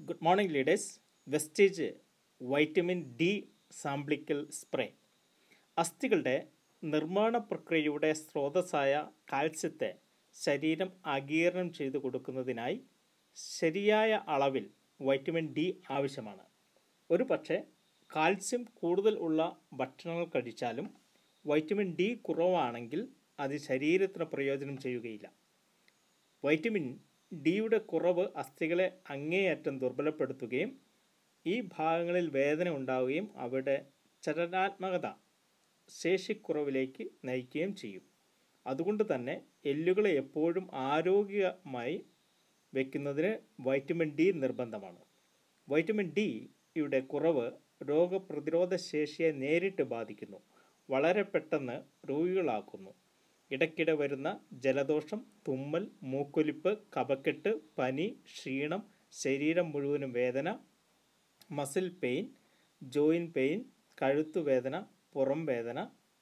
Good morning leaders. വെസ്റ്റേജ് vitamin D സാമ്പിളിക്കൽ spray അസ്ഥികളുടെ നിർമ്മാണ പ്രക്രിയയുടെ സ്രോതസ്സായ കാൽസ്യത്തെ ശരീരം ആഗിരണം ചെയ്തു കൊടുക്കുന്നതിനായി ശരിയായ അളവിൽ വൈറ്റമിൻ ഡി ആവശ്യമാണ്. ഒരു പക്ഷേ കാൽസ്യം കൂടുതൽ ഉള്ള ഭക്ഷണങ്ങൾ കഴിച്ചാലും വൈറ്റമിൻ ഡി കുറവാണെങ്കിൽ അത് ശരീരത്തിന് പ്രയോജനം ചെയ്യുകയില്ല. വൈറ്റമിൻ ഡിയുടെ കുറവ് അസ്ഥികളെ അങ്ങേയറ്റം ദുർബലപ്പെടുത്തുകയും ഈ ഭാഗങ്ങളിൽ വേദന ഉണ്ടാവുകയും അവിടെ ചലനാത്മകത ശേഷിക്കുറവിലേക്ക് നയിക്കുകയും ചെയ്യും. അതുകൊണ്ട് തന്നെ എല്ലുകളെ എപ്പോഴും ആരോഗ്യമായി വയ്ക്കുന്നതിന് വൈറ്റമിൻ ഡി നിർബന്ധമാണ്. വൈറ്റമിൻ ഡിയുടെ കുറവ് രോഗപ്രതിരോധ ശേഷിയെ നേരിട്ട് ബാധിക്കുന്നു, വളരെ പെട്ടെന്ന് രോഗികളാക്കുന്നു. ഇടയ്ക്കിടെ വരുന്ന ജലദോഷം, തുമ്മൽ, മൂക്കൊലിപ്പ്, കഫക്കെട്ട്, പനി, ക്ഷീണം, ശരീരം മുഴുവനും വേദന, മസിൽ പെയിൻ, ജോയിൻറ്റ് പെയിൻ, കഴുത്തുവേദന, പുറം വേദന,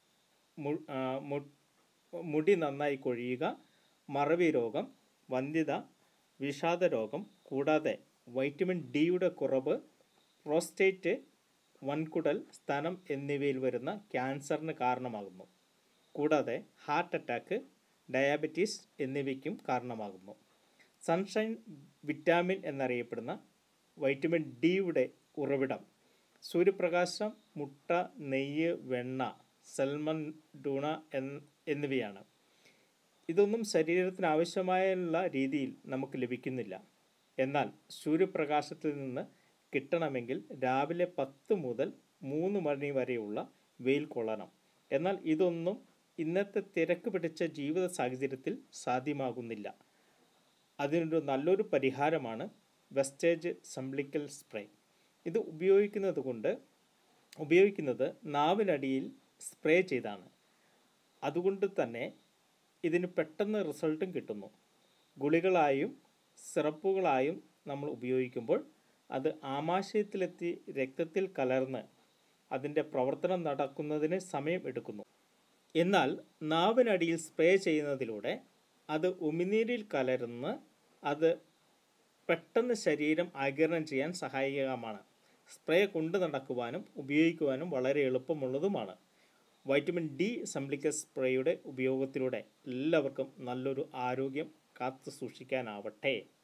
മുടി നന്നായി കൊഴിയുക, മറവി രോഗം, വന്ധ്യത, വിഷാദരോഗം, കൂടാതെ വൈറ്റമിൻ ഡിയുടെ കുറവ് പ്രോസ്റ്റേറ്റ്, വൻകുടൽ, സ്തനം എന്നിവയിൽ വരുന്ന ക്യാൻസറിന് കാരണമാകുന്നു. കൂടാതെ ഹാർട്ട് അറ്റാക്ക്, ഡയാബറ്റീസ് എന്നിവയ്ക്കും കാരണമാകുന്നു. സൺഷൈൻ വിറ്റാമിൻ എന്നറിയപ്പെടുന്ന വൈറ്റമിൻ ഡിയുടെ ഉറവിടം സൂര്യപ്രകാശം, മുട്ട, നെയ്യ്, വെണ്ണ, സൽമൺ, ടൂണ എന്നിവയാണ്. ഇതൊന്നും ശരീരത്തിന് ആവശ്യമായുള്ള രീതിയിൽ നമുക്ക് ലഭിക്കുന്നില്ല. എന്നാൽ സൂര്യപ്രകാശത്തിൽ നിന്ന് കിട്ടണമെങ്കിൽ രാവിലെ 10 മുതൽ 3 മണി വരെയുള്ള വെയിൽ കൊള്ളണം. എന്നാൽ ഇതൊന്നും ഇന്നത്തെ തിരക്ക് പിടിച്ച ജീവിത സാഹചര്യത്തിൽ സാധ്യമാകുന്നില്ല. അതിനൊരു നല്ലൊരു പരിഹാരമാണ് വെസ്റ്റേജ് സാമ്പിളിക്കൽ സ്പ്രേ. ഇത് ഉപയോഗിക്കുന്നത് നാവിനടിയിൽ സ്പ്രേ ചെയ്താണ്. അതുകൊണ്ട് തന്നെ ഇതിന് പെട്ടെന്ന് റിസൾട്ടും കിട്ടുന്നു. ഗുളികളായും സിറപ്പുകളായും നമ്മൾ ഉപയോഗിക്കുമ്പോൾ അത് ആമാശയത്തിലെത്തി രക്തത്തിൽ കലർന്ന് അതിൻ്റെ പ്രവർത്തനം നടക്കുന്നതിന് സമയം എടുക്കുന്നു. എന്നാൽ നാവിനടിയിൽ സ്പ്രേ ചെയ്യുന്നതിലൂടെ അത് ഉമിനീരിൽ കലർന്ന് അത് പെട്ടെന്ന് ശരീരം ആഗിരണം ചെയ്യാൻ സഹായകമാണ്. സ്പ്രേ കൊണ്ടു നടക്കുവാനും ഉപയോഗിക്കുവാനും വളരെ എളുപ്പമുള്ളതുമാണ്. വൈറ്റമിൻ ഡി സാമ്പിളിക്കൽ സ്പ്രേയുടെ ഉപയോഗത്തിലൂടെ എല്ലാവർക്കും നല്ലൊരു ആരോഗ്യം കാത്തു സൂക്ഷിക്കാനാവട്ടെ.